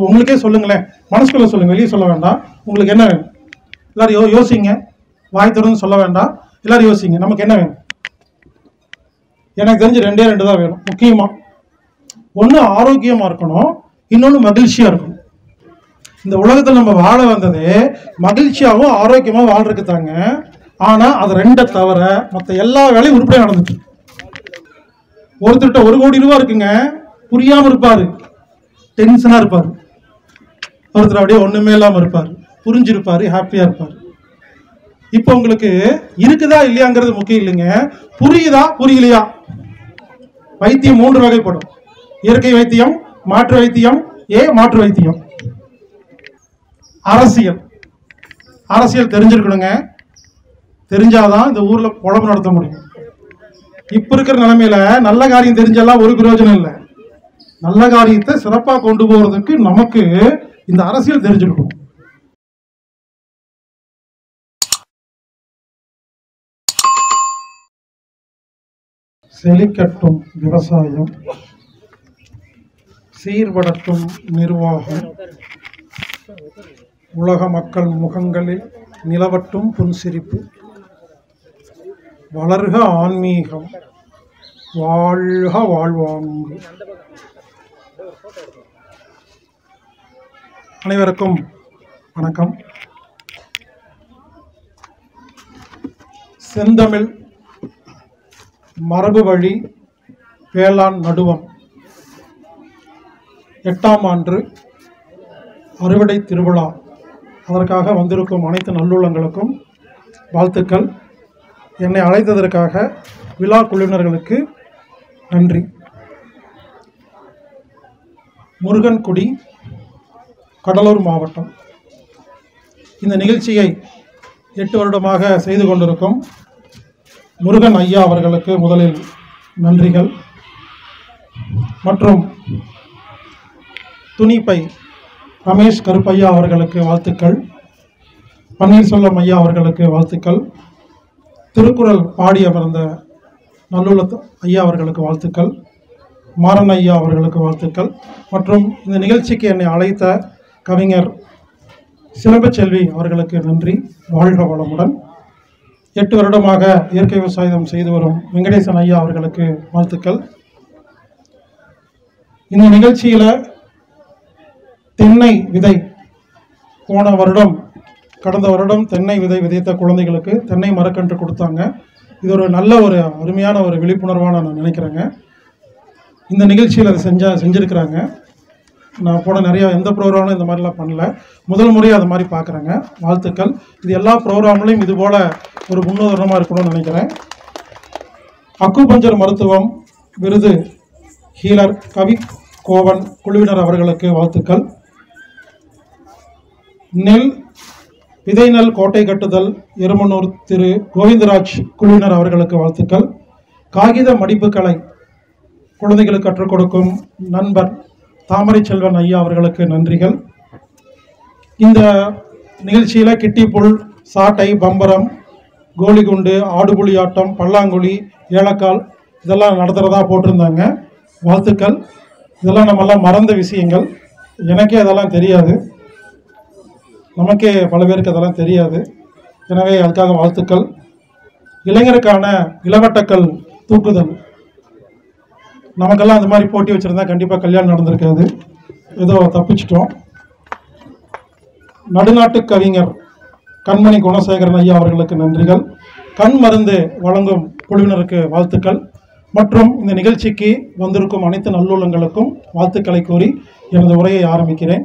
உங்களுக்கே சொல்லுங்களேன், மனசுக்குள்ள சொல்லுங்க, வெளியே சொல்ல வேண்டாம். உங்களுக்கு என்ன வேணும்? எல்லாரும் யோசிங்க, வாய் திறந்து சொல்ல வேண்டாம். எல்லாரும் யோசிங்க, நமக்கு என்ன வேணும்? எனக்கு தெரிஞ்சு ரெண்டே ரெண்டு தான் வேணும் முக்கியமா. ஒன்று ஆரோக்கியமா இருக்கணும், இன்னொன்று மகிழ்ச்சியா இருக்கணும். இந்த உலகத்தில் நம்ம வாழ வந்தது மகிழ்ச்சியாகவும் ஆரோக்கியமாக வாழ்றதுக்கு தாங்க. ஆனா அது ரெண்டை தவிர மற்ற எல்லா வேலையும் உருப்படியாக நடந்துட்டு. ஒருத்தர்கிட்ட 1 கோடி ரூபாய் இருக்குங்க, புரியாம இருப்பாரு, டென்ஷனா இருப்பாரு. ஒருத்தர் அப்படியே ஒண்ணுமே இல்லாம இருப்பாரு, புரிஞ்சிருப்பாரு, ஹாப்பியா இருப்பாரு. இப்போ உங்களுக்கு இருக்குதா இல்லையாங்கிறது முக்கியம் இல்லைங்க, புரியுதா புரியலையா. வைத்தியம் 3 வகைப்படும்: இயற்கை வைத்தியம், மாற்று வைத்தியம், மாற்று வைத்தியம். அரசியல் தெரிஞ்சிருக்கணுங்க, தெரிஞ்சாதான் இந்த ஊர்ல பொழப்பு நடத்த முடியும். இப்ப இருக்கிற நிலைமையில நல்ல காரியம் தெரிஞ்செல்லாம் ஒரு பிரயோஜனம் இல்லை. நல்ல காரியத்தை சிறப்பா கொண்டு போறதுக்கு நமக்கு இந்த அரசியல் தெரிஞ்சிருக்கும். செழிக்கட்டும் விவசாயம், சீர்படட்டும் நிர்வாகம், உலக மக்கள் முகங்களில் நிலவட்டும் புன்சிரிப்பு, வளர்க ஆன்மீகம், வாழ்க வாழ்வாங்கு. அனைவருக்கும் வணக்கம். செந்தமிழ் மரபு வழி வேளாண் நடுவம் 8ஆம் ஆண்டு அறுவடை திருவிழா, அதற்காக வந்திருக்கும் அனைத்து நல்லுள்ளங்களுக்கும் வாழ்த்துக்கள். என்னை அழைத்ததற்காக விழா குழுவினர்களுக்கு நன்றி. முருகன்குடி, கடலூர் மாவட்டம். இந்த நிகழ்ச்சியை 8 வருடமாக செய்து கொண்டிருக்கும் முருகன் ஐயா அவர்களுக்கு முதலில் நன்றிகள். மற்றும் துணிப்பை ரமேஷ் கருப்பையா அவர்களுக்கு வாழ்த்துக்கள். பன்னீர்செல்வம் ஐயா அவர்களுக்கு வாழ்த்துக்கள். திருக்குறள் பாடி அமர்ந்த நல்லுள்ள ஐயா அவர்களுக்கு வாழ்த்துக்கள். மாறன் ஐயா அவர்களுக்கு வாழ்த்துக்கள். மற்றும் இந்த நிகழ்ச்சிக்கு என்னை அழைத்த கவிஞர் சிலம்பச்செல்வி அவர்களுக்கு நன்றி. வாழ்க வளமுடன். 8 வருடமாக இயற்கை விவசாயம் செய்து வரும் வெங்கடேசன் ஐயா அவர்களுக்கு வாழ்த்துக்கள். இந்த நிகழ்ச்சியில் தென்னை விதை கடந்த வருடம் தென்னை விதை விதைத்த குழந்தைகளுக்கு தென்னை மரக்கன்று கொடுத்தாங்க. இது ஒரு நல்ல ஒரு அருமையான ஒரு விழிப்புணர்வாக நான் நினைக்கிறேங்க. இந்த நிகழ்ச்சியில் அதை செஞ்சுருக்கிறாங்க. நான் போன நிறையா எந்த ப்ரோக்ராமும் இந்த மாதிரிலாம் பண்ணல, முதல் முறையாக அது மாதிரி பார்க்குறேங்க. வாழ்த்துக்கள். இது எல்லா ப்ரோக்ராம்லையும் இது போல் ஒரு முன்னுதாரணமாக இருக்கணும்னு நினைக்கிறேன். அக்குபஞ்சர் மருத்துவம் விருது ஹீலர் கவி கோவன் குழுவினர் அவர்களுக்கு வாழ்த்துக்கள். விதை நெல் கோட்டை கட்டுதல் எருமனூர் திரு கோவிந்தராஜ் குழுவினர் அவர்களுக்கு வாழ்த்துக்கள். காகித மடிப்பு கலை குழந்தைகளுக்கு கற்றுக் கொடுக்கும் நண்பர் தாமரை செல்வன் ஐயா அவர்களுக்கு நன்றிகள். இந்த நிகழ்ச்சியில் கிட்டிப்புல், சாட்டை, பம்பரம், கோலிகுண்டு, ஆடுபுலி ஆட்டம், பல்லாங்குழி, ஏலக்கால் இதெல்லாம் நடத்துகிறதா போட்டிருந்தாங்க. வாழ்த்துக்கள். இதெல்லாம் நம்மெல்லாம் மறந்த விஷயங்கள். எனக்கே அதெல்லாம் தெரியாது, நமக்கே பல பேருக்கு அதெல்லாம் தெரியாது. எனவே அதுக்காக வாழ்த்துக்கள். இளைஞருக்கான இளவட்டக்கல் தூக்குதல், நமக்கெல்லாம் அந்த மாதிரி போட்டி வச்சுருந்தா கண்டிப்பாக கல்யாணம் நடந்திருக்காது, ஏதோ தப்பிச்சிட்டோம். நடுநாட்டு கவிஞர் கண்மணி குணசேகரன் ஐயா அவர்களுக்கு நன்றிகள். கண் மருந்து வழங்கும் குழுவினருக்கு வாழ்த்துக்கள். மற்றும் இந்த நிகழ்ச்சிக்கு வந்திருக்கும் அனைத்து நல்லுள்ளங்களுக்கும் வாழ்த்துக்களை கூறி எனது உரையை ஆரம்பிக்கிறேன்.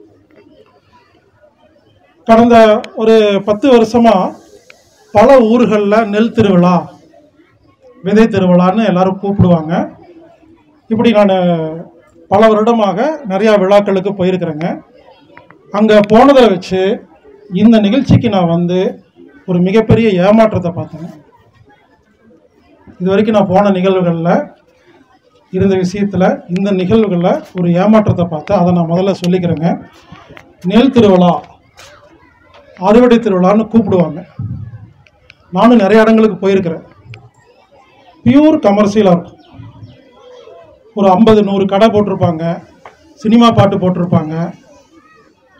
கடந்த ஒரு 10 வருஷமாக பல ஊர்களில் நெல் திருவிழா, விதை திருவிழான்னு எல்லாரும் கூப்பிடுவாங்க. இப்படி நான் பல வருடமாக நிறையா விழாக்களுக்கு போயிருக்கிறேங்க. அங்கே போனதை வச்சு இந்த நிகழ்ச்சிக்கு நான் வந்து ஒரு மிகப்பெரிய ஏமாற்றத்தை பார்த்தேன். இது வரைக்கும் நான் போன நிகழ்வுகளில் இருந்த விஷயத்தில் இந்த நிகழ்வுகளில் ஒரு ஏமாற்றத்தை பார்த்தேன். அதை நான் முதல்ல சொல்லிக்கிறேங்க. நெல் திருவிழா, அறுவடை திருவிழான்னு கூப்பிடுவாங்க. நானும் நிறைய இடங்களுக்கு போயிருக்கிறேன். பியூர் கமர்ஷியலாக இருக்கும். ஒரு 50-100 கடை போட்டிருப்பாங்க, சினிமா பாட்டு போட்டிருப்பாங்க,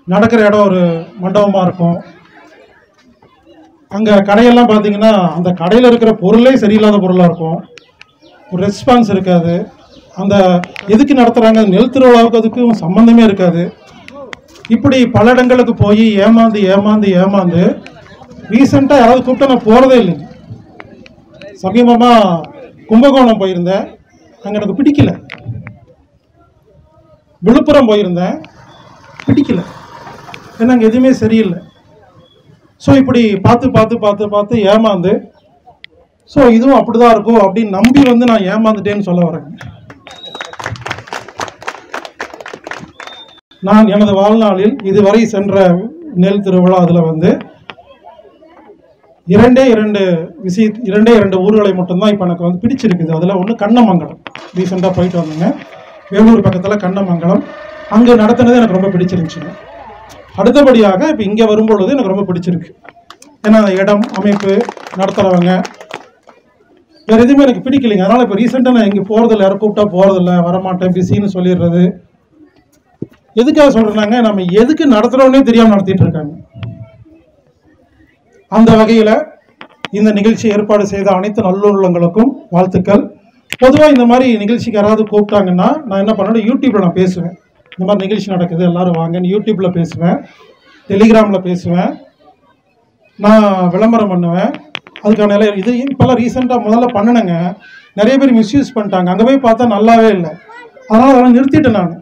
நடக்கிற இடம் ஒரு மண்டபமாக இருக்கும். அங்கே கடையெல்லாம் பார்த்தீங்கன்னா அந்த கடையில் இருக்கிற பொருளே சரியில்லாத பொருளாக இருக்கும். ஒரு ரெஸ்பான்ஸ் இருக்காது. அந்த எதுக்கு நடத்துகிறாங்க, நெல் திருவிழாவுக்கு அதுக்கும் சம்மந்தமே இருக்காது. இப்படி பல இடங்களுக்கு போய் ஏமாந்து ஏமாந்து ஏமாந்து ரீசெண்டாக யாராவது கூப்பிட்டா நான் போகிறதே இல்லைங்க. சமீபமாக கும்பகோணம் போயிருந்தேன், அங்கே எனக்கு பிடிக்கல. விழுப்புரம் போயிருந்தேன், பிடிக்கல. ஏன்னா அங்கே எதுவுமே சரியில்லை. ஸோ இப்படி பார்த்து பார்த்து பார்த்து பார்த்து ஏமாந்து, ஸோ இதுவும் அப்படிதான் இருக்கும் அப்படின்னு நம்பி வந்து நான் ஏமாந்துட்டேன்னு சொல்ல வரேங்க. நான் எனது வாழ்நாளில் இதுவரை சென்ற நெல் திருவிழா அதில் வந்து இரண்டே இரண்டு ஊர்களை மட்டும்தான் இப்போ எனக்கு வந்து பிடிச்சிருக்குது. அதில் ஒன்று கண்ணமங்கலம், ரீசெண்டாக போயிட்டு வந்தேங்க. வேலூர் பக்கத்தில் கண்ணமங்கலம், அங்கே நடத்தினது எனக்கு ரொம்ப பிடிச்சிருந்துச்சுங்க. அடுத்தபடியாக இப்போ இங்கே வரும்பொழுது எனக்கு ரொம்ப பிடிச்சிருக்கு. ஏன்னா இடம், அமைப்பு, நடத்துகிறவங்க, வேறு எதுவுமே எனக்கு பிடிக்கலைங்க. அதனால் இப்போ ரீசெண்டாக நான் இங்கே போகிறதில்ல, யாரும் கூப்பிட்டா போகிறதில்ல, வரமாட்டேன், பிஸின்னு சொல்லிடுறது. எதுக்காக சொல்கிறேன்னாங்க, நம்ம எதுக்கு நடத்துகிறோன்னே தெரியாமல் நடத்திட்டு இருக்காங்க. அந்த வகையில் இந்த நிகழ்ச்சி ஏற்பாடு செய்த அனைத்து நல்லுள்ளங்களுக்கும் வாழ்த்துக்கள். பொதுவாக இந்த மாதிரி நிகழ்ச்சிக்கு யாராவது கூப்பிட்டாங்கன்னா நான் என்ன பண்ணேன், யூடியூப்பில் நான் பேசுவேன். இந்த மாதிரி நிகழ்ச்சி நடக்குது, எல்லாரும் வாங்கன்னு யூடியூப்பில் பேசுவேன், டெலிகிராமில் பேசுவேன், நான் விளம்பரம் பண்ணுவேன். அதுக்கான இது இப்போல்லாம் ரீசெண்டாக முதல்ல பண்ணினேங்க. நிறைய பேர் மிஸ்யூஸ் பண்ணிட்டாங்க. அங்கே போய் பார்த்தா நல்லாவே இல்லை. அதனால் அதெல்லாம் நிறுத்திட்டேன் நான்.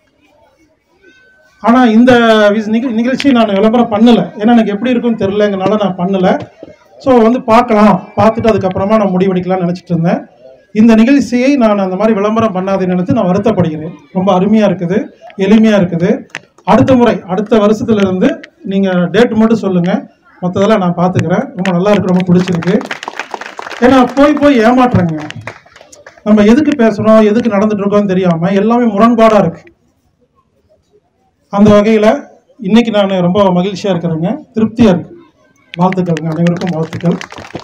ஆனால் இந்த நிகழ்ச்சி நான் விளம்பரம் பண்ணலை. ஏன்னா எனக்கு எப்படி இருக்குன்னு தெரிலங்கனால நான் பண்ணலை. ஸோ வந்து பார்க்கலாம், பார்த்துட்டு அதுக்கப்புறமா நான் முடிவெடுக்கலாம்னு நினச்சிட்டு இருந்தேன். இந்த நிகழ்ச்சியை நான் அந்த மாதிரி விளம்பரம் பண்ணாதேன்னு நினைத்து நான் வருத்தப்படுகிறேன். ரொம்ப அருமையாக இருக்குது, எளிமையாக இருக்குது. அடுத்த முறை, அடுத்த வருஷத்துலேருந்து நீங்கள் டேட் மட்டும் சொல்லுங்கள், மற்றதெல்லாம் நான் பார்த்துக்கிறேன். ரொம்ப நல்லா இருக்கு, ரொம்ப பிடிச்சிருக்கு. ஏன்னா போய் ஏமாற்றுறேங்க. நம்ம எதுக்கு பேசுகிறோம், எதுக்கு நடந்துட்டு இருக்கோம்னு தெரியாமல் எல்லாமே முரண்பாடாக இருக்குது. அந்த வகையில் இன்னைக்கு நான் ரொம்ப மகிழ்ச்சியாக இருக்கிறேங்க, திருப்தியாக இருக்கு. வாழ்த்துக்கள்ங்க, அனைவருக்கும் வாழ்த்துக்கள்.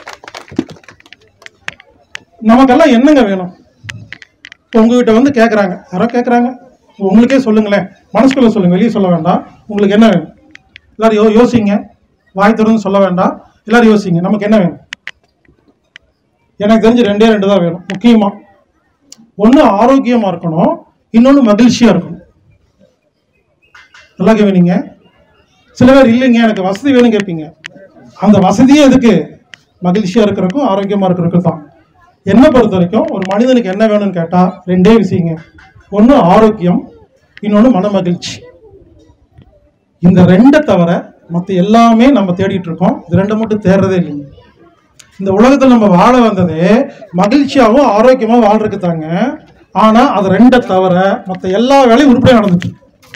நமக்கெல்லாம் என்னங்க வேணும்? உங்ககிட்ட வந்து கேட்குறாங்க, யாரோ கேட்குறாங்க, உங்களுக்கே சொல்லுங்களேன், மனசுக்குள்ள சொல்லுங்க, வெளியே சொல்ல வேண்டாம். உங்களுக்கு என்ன வேணும்? எல்லாரும் யோசிங்க, வாய் திறந்து சொல்ல வேண்டாம். எல்லாரும் யோசிங்க, நமக்கு என்ன வேணும்? எனக்கு தெரிஞ்சு ரெண்டு தான் வேணும் முக்கியமாக. ஒன்று ஆரோக்கியமாக இருக்கணும், இன்னொன்று மகிழ்ச்சியாக இருக்கணும். நல்லா கேவீங்க. சில பேர் இல்லைங்க எனக்கு வசதி வேணும் கேட்பீங்க. அந்த வசதியே எதுக்கு? மகிழ்ச்சியாக இருக்கிறதுக்கும் ஆரோக்கியமாக இருக்கிறதுக்கும் தான். என்னை பொறுத்த வரைக்கும் ஒரு மனிதனுக்கு என்ன வேணும்னு கேட்டால் ரெண்டே விஷயங்க. ஒன்று ஆரோக்கியம், இன்னொன்று மன மகிழ்ச்சி. இந்த ரெண்டை தவிர மற்ற எல்லாமே நம்ம தேடிட்டு இருக்கோம். இது ரெண்டை மட்டும் தேடுறதே இல்லைங்க. இந்த உலகத்தில் நம்ம வாழ வந்ததே மகிழ்ச்சியாகவும் ஆரோக்கியமாக வாழ்றதுக்கு தாங்க. ஆனால் அது ரெண்டை தவிர மற்ற எல்லா வேலையும் உருப்படியாக நடந்துட்டு.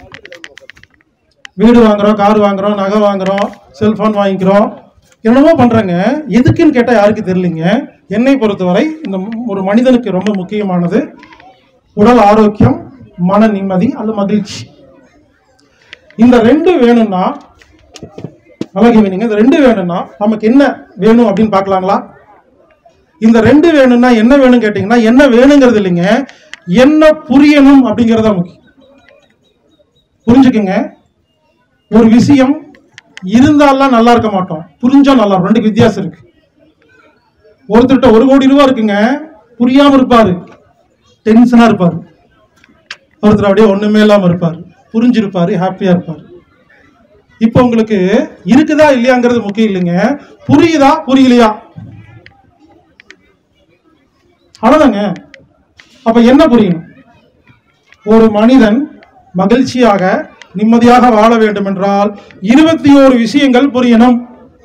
வீடு வாங்குறோம், கார் வாங்குறோம், நகை வாங்குறோம், செல்போன் வாங்கிக்கிறோம், என்னமோ பண்ணுறாங்க. எதுக்குன்னு கேட்டால் யாருக்கு தெரியலைங்க. என்னை பொறுத்தவரை இந்த ஒரு மனிதனுக்கு ரொம்ப முக்கியமானது உடல் ஆரோக்கியம், மன நிம்மதி அல்லது மகிழ்ச்சி. இந்த ரெண்டு வேணும்னா, நல்லா கேவீங்க, இந்த ரெண்டு வேணும்னா நமக்கு என்ன வேணும் அப்படின்னு பார்க்கலாங்களா? இந்த ரெண்டு வேணும்னா என்ன வேணும் கேட்டிங்கன்னா, என்ன வேணுங்கிறது இல்லைங்க, என்ன புரியணும் அப்படிங்கிறதா முக்கியம். புரிஞ்சுக்குங்க, ஒரு விஷயம் இருந்தாலாம் நல்லா இருக்க மாட்டோம், புரிஞ்சா நல்லா இருக்கும். ரெண்டுக்கு வித்தியாசம் இருக்கு. ஒருத்தர்கிட்ட 1 கோடி ரூபாய் இருக்குங்க, புரியாம இருப்பாரு, டென்ஷனா இருப்பாரு. ஒருத்தர் அப்படியே ஒண்ணுமே இல்லாம இருப்பாரு, புரிஞ்சிருப்பாரு, ஹாப்பியா இருப்பாரு. இப்ப உங்களுக்கு இருக்குதா இல்லையாங்கிறது முக்கியம் இல்லைங்க, புரியுதா புரியலையா அவ்வளவுதாங்க. அப்ப என்ன புரியணும்? ஒரு மனிதன் மகிழ்ச்சியாக நிம்மதியாக வாழ வேண்டும் என்றால் 21 விஷயங்கள் புரியணும்.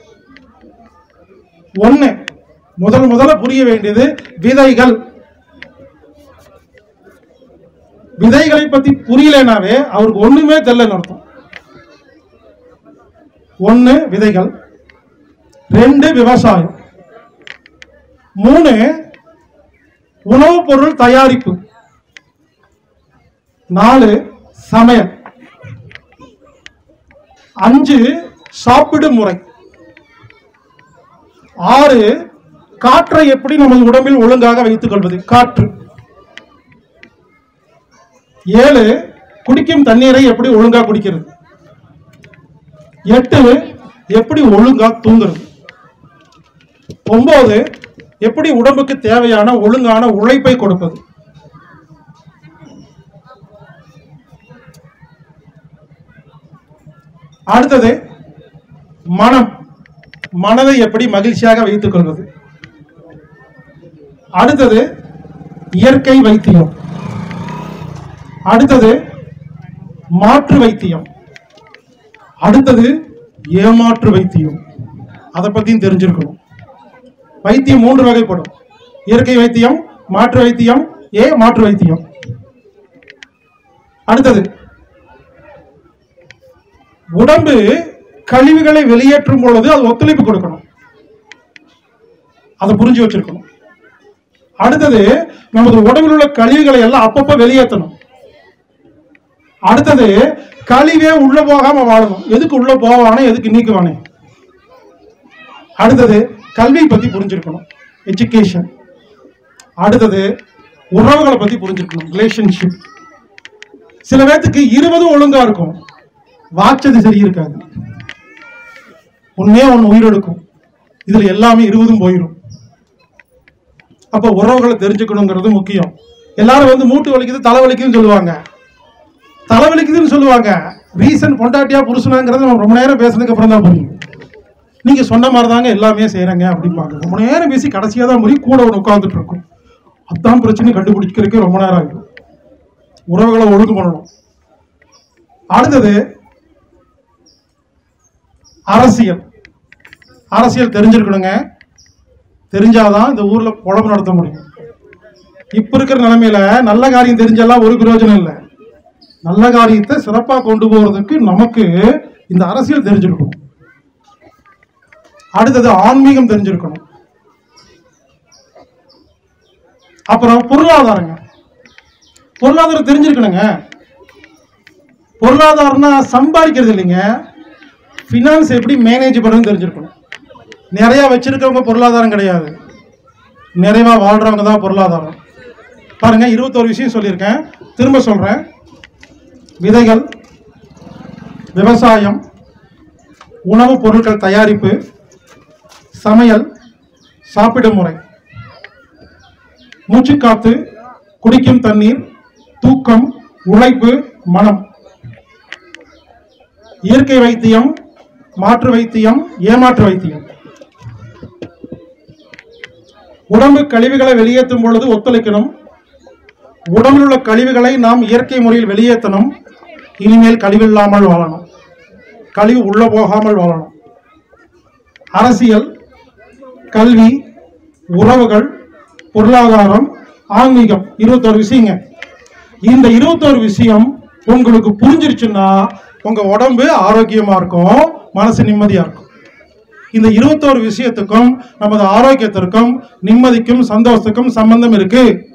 ஒண்ணு, முதல்ல புரிய வேண்டியது விதைகள். விதைகளை பத்தி புரியலனாவே அவருக்கு ஒண்ணுமே தெரியலன்னு அர்த்தம். 1 விதைகள், 2 விவசாயம், 3 உணவுப் பொருள் தயாரிப்பு, 4 சமையல், 5 சாப்பிடும் முறை, 6 காற்றை எப்படி நமது உடம்பில் ஒழுங்காக வைத்துக் கொள்வது, காற்று, 7 குடிக்கும் தண்ணீரை எப்படி ஒழுங்காக குடிக்கிறது, 8 எப்படி ஒழுங்கா தூங்குறது. 9 எப்படி உடம்புக்கு தேவையான ஒழுங்கான உழைப்பை கொடுப்பது. அடுத்தது மனதை எப்படி மகிழ்ச்சியாக வைத்துக் கொள்வது. அடுத்தது இயற்கை வைத்தியம். அடுத்தது மாற்று வைத்தியம். அடுத்தது ஏமாற்று வைத்தியம். அதை பத்தியும் தெரிஞ்சிருக்கணும். வைத்தியம் 3 வகைப்படும். இயற்கை வைத்தியம், மாற்று வைத்தியம், மாற்று வைத்தியம். அடுத்தது உடம்பு கழிவுகளை வெளியேற்றும் பொழுது அது ஒத்துழைப்பு கொடுக்கணும். அதை புரிஞ்சு வச்சிருக்கணும். அடுத்தது நமது உடம்பில் உள்ள கழிவுகளை எல்லாம் அப்பப்ப வெளியேற்றணும். அடுத்தது கழிவே உள்ள போகாம வாழணும். எதுக்கு உள்ள போவானே, எதுக்கு நீக்குவானே. அடுத்தது கல்வியை பத்தி புரிஞ்சிருக்கணும், எஜுகேஷன். அடுத்தது உறவுகளை பத்தி புரிஞ்சிருக்கணும், ரிலேஷன்ஷிப். சில பேர்த்துக்கு 20 ஒழுங்கா இருக்கும், வாட்சது சரி இருக்காது. ஒன்னே ஒன்று உயிரெடுக்கும், இதுல எல்லாமே 20 போயிடும். அப்ப உறவுகளை தெரிஞ்சுக்கணுங்கிறது முக்கியம். எல்லாரும் மூட்டு வலிக்குது, தலை வலிக்குதுன்னு சொல்லுவாங்க. தலை வலிக்குதுன்னு சொல்லுவாங்க, ரீசன் பொண்டாட்டியா புருஷனாங்கிறது நம்ம ரொம்ப நேரம் பேசுனதுக்கு அப்புறம் தான் புரியும். நீங்க சொன்ன மாதிரி தாங்க எல்லாமே செய்யறாங்க அப்படிம்பாங்க. ரொம்ப நேரம் பேசி கடைசியா தான் புரியும். கூட ஒன்று உட்காந்துட்டு இருக்கும். அதான் பிரச்சனை கண்டுபிடிக்கிறதுக்கு ரொம்ப நேரம் ஆகும். உறவுகளை ஒழுங்கு பண்ணணும். அடுத்தது அரசியல் தெரிஞ்சிருக்கணுங்க. தெரிஞ்சாதான் இந்த ஊர்ல குழம்பு நடத்த முடியும். இப்ப இருக்கிற நிலைமையில நல்ல காரியம் தெரிஞ்சாலாம் ஒரு பிரயோஜனம் இல்லை. நல்ல காரியத்தை சிறப்பா கொண்டு போறதுக்கு நமக்கு இந்த அரசியல் தெரிஞ்சிருக்கணும். அடுத்தது ஆன்மீகம் தெரிஞ்சிருக்கணும். அப்புறம் பொருளாதாரங்க, பொருளாதாரம் தெரிஞ்சிருக்கணுங்க. பொருளாதாரம்னா சம்பாதிக்கிறது இல்லைங்க, பினான்ஸ் எப்படி மேனேஜ் பண்ணுறது தெரிஞ்சிருக்கணும். நிறைய வச்சிருக்கவங்க பொருளாதாரம் கிடையாது, நிறைவா வாழ்றவங்க தான் பொருளாதாரம். பாருங்க, 21 விஷயம் சொல்லியிருக்கேன், திரும்ப சொல்றேன். விதைகள், விவசாயம், உணவுப் பொருட்கள் தயாரிப்பு, சமையல், சாப்பிடும் முறை, மூச்சுக்காத்து, குடிக்கும் தண்ணீர், தூக்கம், உழைப்பு, மனம். இயற்கை வைத்தியம், மாற்று வைத்தியம், ஏமாற்று வைத்தியம். உடம்பு கழிவுகளை வெளியேற்றும் பொழுது ஒத்துழைக்கணும். உடம்பில் உள்ள கழிவுகளை நாம் இயற்கை முறையில் வெளியேற்றணும். இனிமேல் கழிவில்லாமல் வாழணும், கழிவு உள்ள போகாமல் வாழணும். அரசியல், கல்வி, உறவுகள், பொருளாதாரம், ஆன்மீகம், 21 விஷயங்க. இந்த 21 விஷயம் உங்களுக்கு புரிஞ்சிருச்சுன்னா உங்க உடம்பு ஆரோக்கியமா இருக்கும், மனசு நிம்மதியா இருக்கும். இந்த 21 விஷயத்துக்கும் நமது ஆரோக்கியத்திற்கும் நிம்மதிக்கும் சந்தோஷத்துக்கும் சம்பந்தம் இருக்கு.